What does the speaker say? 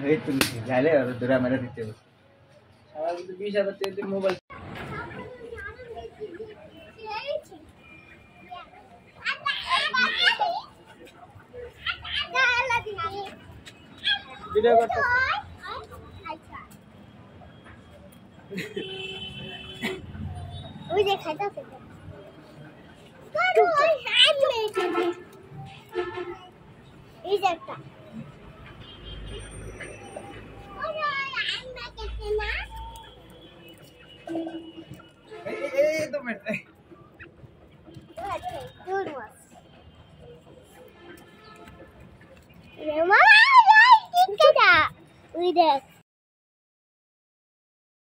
এই তো যাইলে আর দূরে মেরে দিতে হবে সারা কিন্তু 20,000 টাকা দিয়ে মোবাইল ভিডিও করতে ওই যে খাইতাছে করো আমি এই যে একটা ওরে আমি কেটে না এই তো মেটে good was Mama, I did that. We did.